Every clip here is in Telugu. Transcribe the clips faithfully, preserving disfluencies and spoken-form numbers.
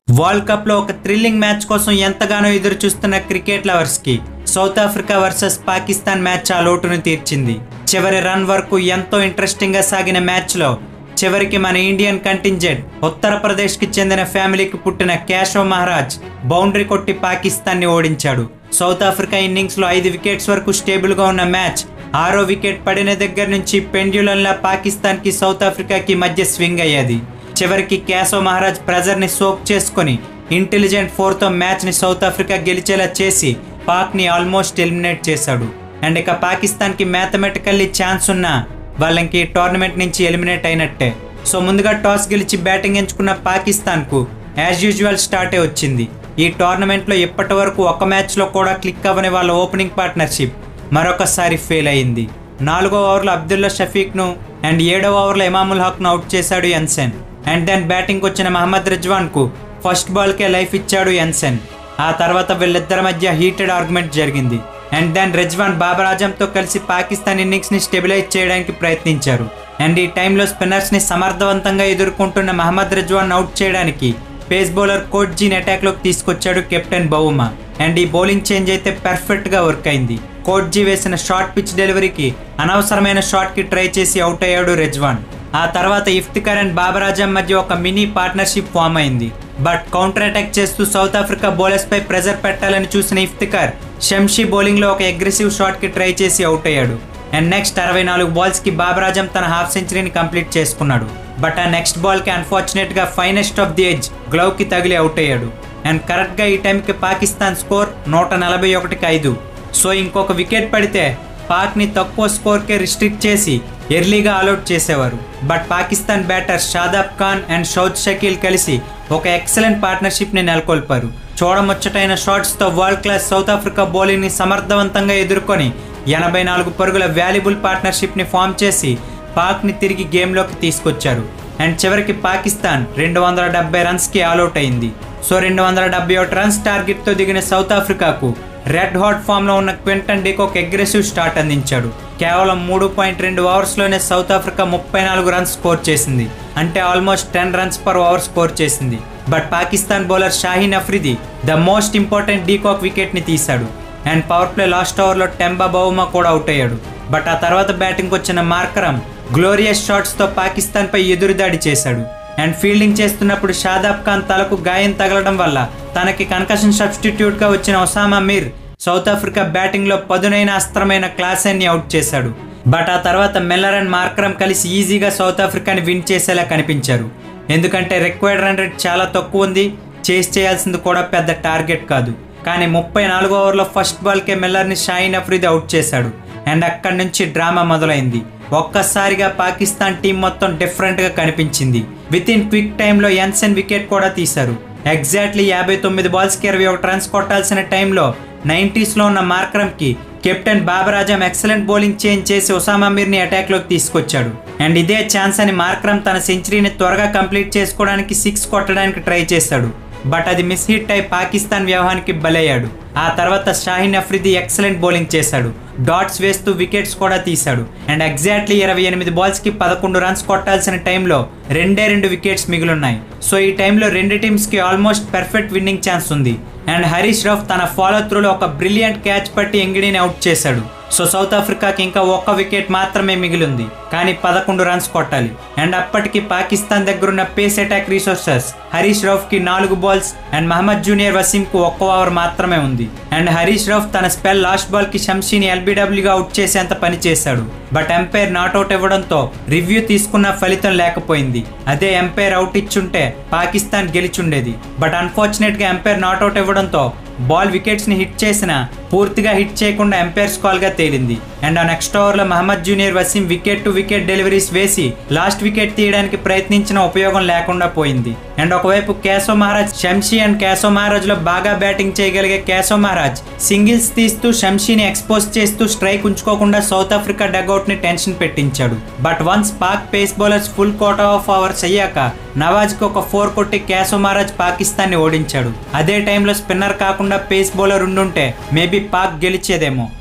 వరల్డ్ కప్ లో ఒక థ్రిల్లింగ్ మ్యాచ్ కోసం ఎంతగానో ఎదురు చూస్తున్న క్రికెట్ లవర్స్ కి South Africa versus Pakistan match ఆ లోటును తీర్చింది. చివరి రన్ వరకు ఎంతో ఇంట్రెస్టింగ్ గా సాగిన మ్యాచ్ లో చివరికి మన ఇండియన్ కంటింజెంట్ ఉత్తరప్రదేశ్ కి చెందిన ఫ్యామిలీకి పుట్టిన కేశవ్ మహారాజ్ బౌండరీ కొట్టి పాకిస్తాన్ ని ఓడించాడు. సౌత్ ఆఫ్రికా ఇన్నింగ్స్ లో ఐదు వికెట్స్ వరకు స్టేబుల్ గా ఉన్న మ్యాచ్ ఆరో వికెట్ పడిన దగ్గర నుంచి పెండ్యులంలా పాకిస్తాన్ కి సౌత్ ఆఫ్రికాకి మధ్య స్వింగ్ అయ్యేది. చివరికి కేశవ్ మహారాజ్ ప్రెజర్ ని సోక్ చేసుకుని ఇంటెలిజెంట్ ఫోర్ తో మ్యాచ్ ని సౌత్ ఆఫ్రికా గెలిచేలా చేసి పాక్ ని ఆల్మోస్ట్ ఎలిమినేట్ చేశాడు. అండ్ ఇక పాకిస్తాన్ కి మ్యాథమెటికల్లీ ఛాన్స్ ఉన్నా వాళ్ళకి టోర్నమెంట్ నుంచి ఎలిమినేట్ అయినట్టే. సో ముందుగా టాస్ గెలిచి బ్యాటింగ్ ఎంచుకున్న పాకిస్తాన్ కు యాజ్ యూజువల్ స్టార్టే వచ్చింది. ఈ టోర్నమెంట్ లో ఇప్పటి వరకు ఒక మ్యాచ్ లో కూడా క్లిక్ అవ్వని వాళ్ళ ఓపెనింగ్ పార్ట్నర్షిప్ మరొకసారి ఫెయిల్ అయింది. నాలుగో ఓవర్లో అబ్దుల్లా షఫీక్ ను అండ్ ఏడవ ఓవర్లో ఇమాముల్ హక్ ను అవుట్ చేశాడు ఎన్సెన్. అండ్ దెన్ బ్యాటింగ్ వచ్చిన మహమ్మద్ రిజ్వాన్ కు ఫస్ట్ బాల్ కే లైఫ్ ఇచ్చాడు ఎన్సెన్. ఆ తర్వాత వీళ్ళిద్దరి మధ్య హీటెడ్ ఆర్గ్యుమెంట్ జరిగింది. అండ్ దెన్ రిజ్వాన్ బాబర్ ఆజమ్ తో కలిసి పాకిస్తాన్ ఇన్నింగ్స్ ని స్టెబిలైజ్ చేయడానికి ప్రయత్నించారు. అండ్ ఈ టైంలో స్పిన్నర్స్ ని సమర్థవంతంగా ఎదుర్కొంటున్న మహమ్మద్ రిజ్వాన్ అవుట్ చేయడానికి పేస్ బౌలర్ కోట్జీని అటాక్ లోకి తీసుకొచ్చాడు కెప్టెన్ బౌమా. అండ్ ఈ బౌలింగ్ చేంజ్ అయితే పర్ఫెక్ట్ గా వర్క్ అయింది. కోట్జీ వేసిన షార్ట్ పిచ్ డెలివరీకి అనవసరమైన షాట్ కి ట్రై చేసి అవుట్ అయ్యాడు రిజ్వాన్. ఆ తర్వాత ఇఫ్తికర్ అండ్ బాబర్ ఆజమ్ మధ్య ఒక మినీ పార్ట్నర్షిప్ ఫామ్ అయింది. బట్ కౌంటర్ అటాక్ చేస్తూ సౌత్ ఆఫ్రికా బౌలర్స్ పై ప్రెజర్ పెట్టాలని చూసిన ఇఫ్తికర్ షంషీ బౌలింగ్ లో ఒక అగ్రెసివ్ షాట్ కి ట్రై చేసి అవుట్ అయ్యాడు. అండ్ నెక్స్ట్ అరవై నాలుగు బాల్స్ కి బాబర్ ఆజమ్ తన హాఫ్ సెంచరీని కంప్లీట్ చేసుకున్నాడు. బట్ ఆ నెక్స్ట్ బాల్ కి అన్ఫార్చునేట్ గా finest of the edge glove కి తగిలి అవుట్ అయ్యాడు. అండ్ కరెక్ట్ గా ఈ టైంకి పాకిస్తాన్ స్కోర్ నూట నలభై ఒకటికి ఐదు. సో ఇంకొక వికెట్ పడితే పాక్ ని తక్కువ స్కోర్ కే రిస్ట్రిక్ట్ చేసి ఎర్లీగా ఆల్అౌట్ చేసేవారు. But Pakistan batter Shadab Khan and Saud Shakeel కలిసి ఒక ఎక్సలెంట్ పార్ట్నర్షిప్ ని నెలకొల్పారు. చూడముచ్చటైన షాట్స్ తో world class South Africa bowling ని సమర్థవంతంగా ఎదుర్కొని ఎనభై నాలుగు పరుగుల వాల్యుబుల్ పార్ట్నర్షిప్ ని ఫామ్ చేసి పాక్ ని తిరిగి గేమ్ లోకి తీసుకొచ్చారు. అండ్ చివరికి పాకిస్తాన్ రెండు వందల డెబ్బై రన్స్ కి ఆల్అౌట్ అయింది. సో రెండు వందల డెబ్బై ఒకటి రన్స్ టార్గెట్ తో దిగిన సౌత్ ఆఫ్రికాకు రెడ్ హాట్ ఫామ్ లో ఉన్న క్వింటన్ డికాక్ అగ్రెసివ్ స్టార్ట్ అందించాడు. కేవలం మూడు పాయింట్ రెండు ఓవర్స్ లోనే సౌత్ ఆఫ్రికా ముప్పై నాలుగు రన్స్ స్కోర్ చేసింది. అంటే almost ten runs per over score చేసింది. But Pakistan bowler Shaheen Afridi the most important de Kock wicket ని తీశాడు. And power play last over లో టెంబా బౌమా కూడా అవుట్ అయ్యాడు. బట్ ఆ తర్వాత బ్యాటింగ్ వచ్చిన మార్కరమ్ గ్లోరియస్ షాట్స్ తో పాకిస్తాన్ పై ఎదురుదాడి చేశాడు. అండ్ ఫీల్డింగ్ చేస్తున్నప్పుడు షాదాబ్ ఖాన్ తలకు గాయం తగలడం వల్ల తనకి కన్కషన్ సబ్స్టిట్యూట్ గా వచ్చిన Usama Mir South Africa batting లో పదునైన అస్త్రమైన క్లాసెన్ ని అవుట్ చేశాడు. బట్ ఆ తర్వాత మెల్లర్ అండ్ మార్కరమ్ కలిసి ఈజీగా సౌత్ ఆఫ్రికాని విన్ చేసేలా కనిపించారు. ఎందుకంటే రిక్వైర్డ్ రన్ రేట్ చాలా తక్కువ ఉంది, చేస్ చేయాల్సింది కూడా పెద్ద టార్గెట్ కాదు. కానీ ముప్పై నాలుగో ఓవర్లో ఫస్ట్ బాల్ కే మెల్లర్ ని షాహీన్ అఫ్రిది అవుట్ చేశాడు. అండ్ అక్కడి నుంచి డ్రామా మొదలైంది. ఒక్కసారిగా పాకిస్తాన్ టీం మొత్తం డిఫరెంట్ గా కనిపించింది. విత్ ఇన్ క్విక్ టైంలో ఎన్సెన్ వికెట్ కూడా తీశారు. ఎగ్జాక్ట్లీ యాభై తొమ్మిది బాల్స్ కి ఇరవై ఒకటి రన్స్ కొట్టాల్సిన టైంలో నైంటీస్ లో ఉన్న మార్కరమ్ కి captain Babar Azam excellent bowling change చేసి ఒసామా మీర్ ని అటాక్ లోకి తీసుకొచ్చాడు. అండ్ ఇదే ఛాన్స్ అని మార్కరమ్ తన సెంచరీని త్వరగా కంప్లీట్ చేసుకోవడానికి సిక్స్ కొట్టడానికి ట్రై చేశాడు. బట్ అది మిస్ హిట్ అయి పాకిస్తాన్ వ్యవహానికి బలయ్యాడు. ఆ తర్వాత షాహీన్ అఫ్రిది ఎక్సలెంట్ బౌలింగ్ చేశాడు. డాట్స్ వేస్తూ వికెట్స్ కూడా తీశాడు. అండ్ ఎగ్జాక్ట్లీ ఇరవై ఎనిమిది బాల్స్ కి పదకొండు రన్స్ కొట్టాల్సిన టైంలో రెండే రెండు వికెట్స్ మిగిలిన్నాయి. సో ఈ టైంలో రెండు టీమ్స్ కి ఆల్మోస్ట్ పర్ఫెక్ట్ విన్నింగ్ ఛాన్స్ ఉంది. అండ్ హరీష్ రావ్ తన ఫాలో త్రూలో ఒక బ్రిలియంట్ క్యాచ్ పట్టి ఎంగిడిని అవుట్ చేశాడు. సో సౌత్ ఆఫ్రికాకి ఇంకా ఒక్క వికెట్ మాత్రమే మిగిలింది, కానీ పదకొండు రన్స్ కొట్టాలి. అండ్ అప్పటికి పాకిస్తాన్ దగ్గరున్న pace attack resources Haris Rauf కి నాలుగు balls and Mohammad junior Wasim కు ఒక్క ఓవర్ మాత్రమే ఉంది. అండ్ హరీష్ రావ్ తన స్పెల్ లాస్ట్ బాల్ కి షంషీని ఎల్బిడబ్ల్యూగా అవుట్ చేసేంత పని చేశాడు. బట్ ఎంపైర్ నాట్అవుట్ ఇవ్వడంతో రివ్యూ తీసుకున్న ఫలితం లేకపోయింది. అదే ఎంపైర్ అవుట్ ఇచ్చుంటే పాకిస్తాన్ గెలిచుండేది. బట్ అన్ఫార్చునేట్ గా ఎంపైర్ నాట్అవుట్ ఇవ్వడంతో బాల్ వికెట్స్ ని హిట్ చేసిన పూర్తిగా హిట్ చేయకుండా ఎంపైర్స్ కాల్ గా తేలింది. అండ్ ఆ నెక్స్ట్ ఓవర్ లో Mohammad junior Wasim wicket to wicket deliveries వేసి లాస్ట్ వికెట్ తీయడానికి ప్రయత్నించిన ఉపయోగం లేకుండా పోయింది. అండ్ ఒకవైపు కేశవ్ మహారాజ్ షంషీ అండ్ కేశవ్ మహారాజ్ లో బాగా బ్యాటింగ్ చేయగలిగే కేశవ్ మహారాజ్ సింగిల్స్ తీస్తూ షంషీని ఎక్స్పోజ్ చేస్తూ స్ట్రైక్ ఉంచుకోకుండా సౌత్ ఆఫ్రికా డగ్అవుట్ ని టెన్షన్ పెట్టించాడు. But once Pak pace bowlers full quota of overs అయ్యాక నవాజ్ కి ఒక ఫోర్ కొట్టి కేశవ్ మహారాజ్ పాకిస్తాన్ ని ఓడించాడు. అదే టైంలో స్పిన్నర్ కాకుండా పేస్ బౌలర్ ఉండుంటే మేబీ పాక్ గెలిచేదేమో.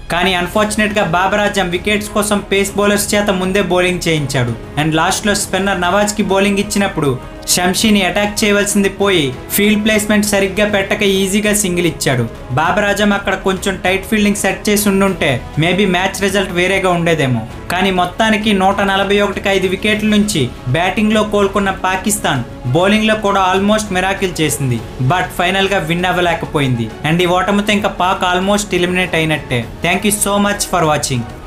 కానీ అన్ఫార్చునేట్ గా బాబర్ ఆజం వికెట్స్ కోసం పేస్ బౌలర్స్ చేత ముందే బౌలింగ్ చేయించాడు. అండ్ లాస్ట్ లో స్పిన్నర్ నవాజ్ కి బౌలింగ్ ఇచ్చినప్పుడు షంషీని అటాక్ చేయవలసింది పోయి ఫీల్డ్ ప్లేస్మెంట్ సరిగ్గా పెట్టక ఈజీగా సింగిల్ ఇచ్చాడు. బాబర్ ఆజం అక్కడ కొంచెం టైట్ ఫీల్డింగ్ సెట్ చేసి ఉండుంటే మేబీ మ్యాచ్ రిజల్ట్ వేరేగా ఉండేదేమో. కానీ మొత్తానికి నూట నలభై ఒకటికి ఐదు వికెట్ల నుంచి బ్యాటింగ్ లో కోలుకున్న పాకిస్తాన్ బౌలింగ్ లో కూడా ఆల్మోస్ట్ మిరాకిల్ చేసింది. బట్ ఫైనల్ గా విన్ అవ్వలేకపోయింది. అండ్ ఈ ఓటమితో ఇంకా పాక్ ఆల్మోస్ట్ ఎలిమినేట్ అయినట్టే. Thank you so much for watching.